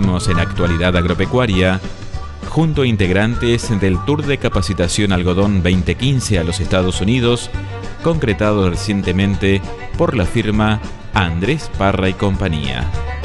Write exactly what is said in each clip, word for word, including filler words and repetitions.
Seguimos en Actualidad Agropecuaria, junto a integrantes del Tour de Capacitación Algodón veinte quince a los Estados Unidos, concretado recientemente por la firma Andrés Parra y compañía.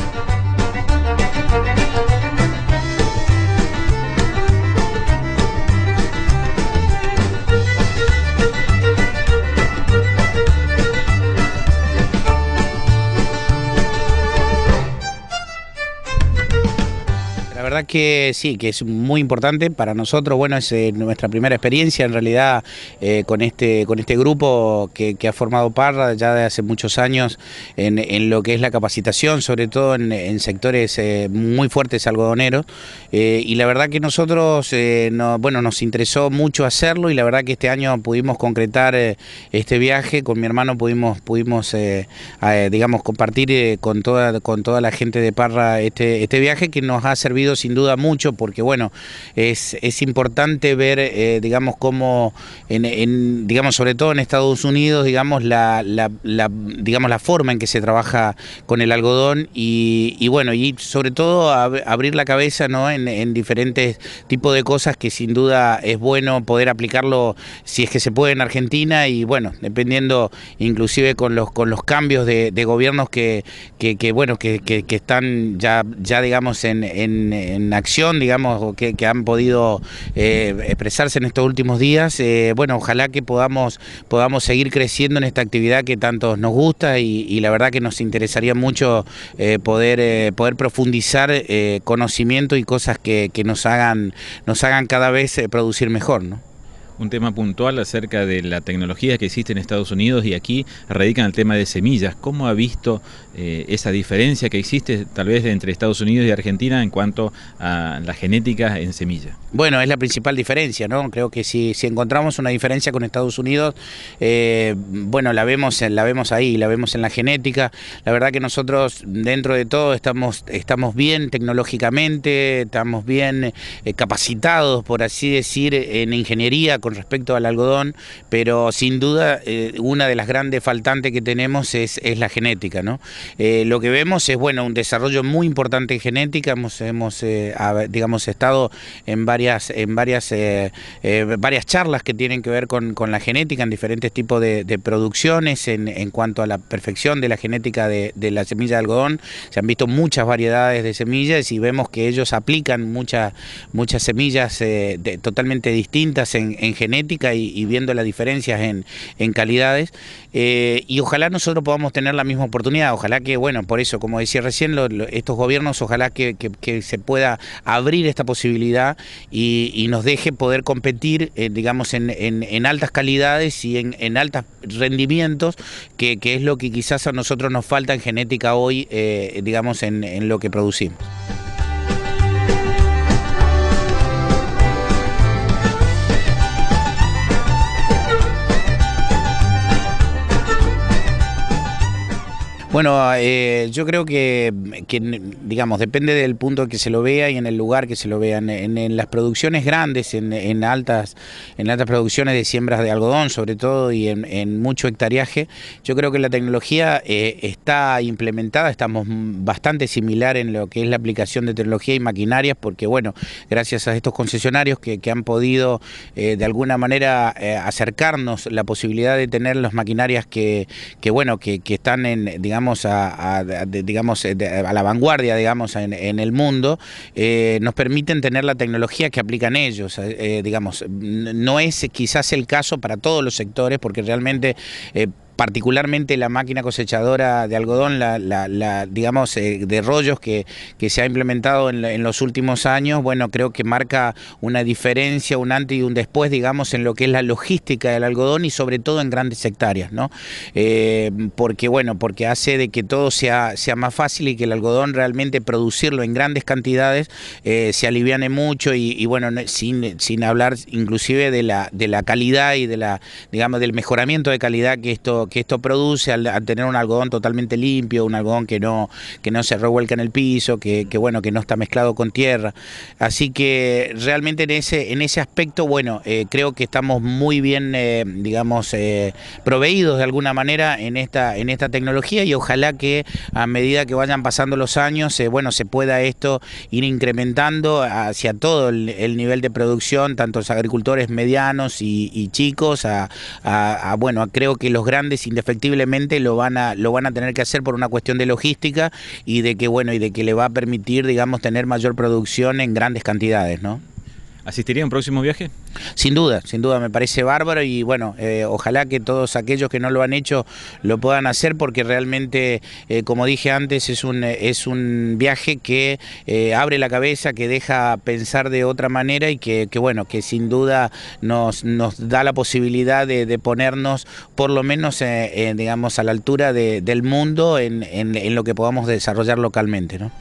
La verdad que sí, que es muy importante para nosotros. Bueno, es eh, nuestra primera experiencia en realidad eh, con este con este grupo que, que ha formado Parra ya de hace muchos años en, en lo que es la capacitación, sobre todo en, en sectores eh, muy fuertes algodoneros. Eh, y la verdad que nosotros, eh, no, bueno, nos interesó mucho hacerlo, y la verdad que este año pudimos concretar eh, este viaje. Con mi hermano pudimos, pudimos eh, eh, digamos, compartir eh, con, toda, con toda la gente de Parra este, este viaje, que nos ha servido sin duda mucho, porque bueno, es, es importante ver, eh, digamos, cómo, en, en, digamos, sobre todo en Estados Unidos, digamos, la, la, la, digamos, la forma en que se trabaja con el algodón, y, y bueno, y sobre todo ab abrir la cabeza, ¿no?, en, en diferentes tipos de cosas que sin duda es bueno poder aplicarlo si es que se puede en Argentina, y bueno, dependiendo inclusive con los, con los cambios de, de gobiernos que, que, que bueno, que, que, que están ya, ya digamos, en, en en acción, digamos, que, que han podido eh, expresarse en estos últimos días. Eh, bueno, ojalá que podamos, podamos seguir creciendo en esta actividad que tanto nos gusta, y, y la verdad que nos interesaría mucho eh, poder, eh, poder profundizar eh, conocimiento y cosas que, que nos hagan, nos hagan cada vez eh, producir mejor, ¿no? Un tema puntual acerca de la tecnología que existe en Estados Unidos, y aquí radica el tema de semillas. ¿Cómo ha visto eh, esa diferencia que existe tal vez entre Estados Unidos y Argentina en cuanto a la genética en semilla? Bueno, es la principal diferencia, ¿no? Creo que si, si encontramos una diferencia con Estados Unidos, eh, bueno, la vemos, la vemos ahí, la vemos en la genética. La verdad que nosotros, dentro de todo, estamos, estamos bien tecnológicamente, estamos bien eh, capacitados, por así decir, en ingeniería con respecto al algodón, pero sin duda eh, una de las grandes faltantes que tenemos es, es la genética, ¿no? Eh, lo que vemos es, bueno, un desarrollo muy importante en genética. Hemos, hemos eh, digamos, estado en varias, en varias, eh, eh, varias charlas que tienen que ver con, con la genética en diferentes tipos de, de producciones, en, en cuanto a la perfección de la genética de, de la semilla de algodón. Se han visto muchas variedades de semillas, y vemos que ellos aplican muchas, muchas semillas eh, de, totalmente distintas en, en genética, y, y viendo las diferencias en, en calidades, eh, y ojalá nosotros podamos tener la misma oportunidad. Ojalá que, bueno, por eso, como decía recién, lo, lo, estos gobiernos, ojalá que, que, que se pueda abrir esta posibilidad, y, y nos deje poder competir, eh, digamos, en, en, en altas calidades y en, en altos rendimientos, que, que es lo que quizás a nosotros nos falta en genética hoy, eh, digamos, en, en lo que producimos. Bueno, eh, yo creo que, que, digamos, depende del punto que se lo vea y en el lugar que se lo vean. En, en las producciones grandes, en, en, altas, en altas producciones de siembras de algodón, sobre todo, y en, en mucho hectareaje, yo creo que la tecnología eh, está implementada. Estamos bastante similar en lo que es la aplicación de tecnología y maquinarias, porque, bueno, gracias a estos concesionarios que, que han podido eh, de alguna manera eh, acercarnos la posibilidad de tener las maquinarias que, que bueno, que, que están en, digamos, A, a, de, digamos, a la vanguardia, digamos, en, en el mundo, eh, nos permiten tener la tecnología que aplican ellos. Eh, digamos, no es quizás el caso para todos los sectores, porque realmente eh, particularmente la máquina cosechadora de algodón, la, la, la digamos, eh, de rollos que, que se ha implementado en, en los últimos años, bueno, creo que marca una diferencia, un antes y un después, digamos, en lo que es la logística del algodón, y sobre todo en grandes hectáreas, ¿no? Eh, porque, bueno, porque hace de que todo sea, sea más fácil, y que el algodón realmente producirlo en grandes cantidades eh, se aliviane mucho, y, y bueno, sin, sin hablar inclusive de la, de la calidad y de la, digamos, del mejoramiento de calidad que esto esto, que esto produce al, al tener un algodón totalmente limpio, un algodón que no, que no se revuelca en el piso, que, que bueno, que no está mezclado con tierra. Así que realmente en ese, en ese aspecto, bueno, eh, creo que estamos muy bien, eh, digamos, eh, proveídos de alguna manera en esta, en esta tecnología, y ojalá que a medida que vayan pasando los años, eh, bueno, se pueda esto ir incrementando hacia todo el, el nivel de producción, tanto los agricultores medianos y, y chicos, a, a, a, bueno, creo que los grandes indefectiblemente lo van a, lo van a tener que hacer por una cuestión de logística y de que, bueno, y de que le va a permitir, digamos, tener mayor producción en grandes cantidades, ¿no? ¿Asistiría a un próximo viaje? Sin duda, sin duda, me parece bárbaro, y bueno, eh, ojalá que todos aquellos que no lo han hecho lo puedan hacer, porque realmente, eh, como dije antes, es un, es un viaje que eh, abre la cabeza, que deja pensar de otra manera, y que, que bueno, que sin duda nos, nos da la posibilidad de, de ponernos por lo menos eh, eh, digamos, a la altura de, del mundo en, en, en lo que podamos desarrollar localmente, ¿no?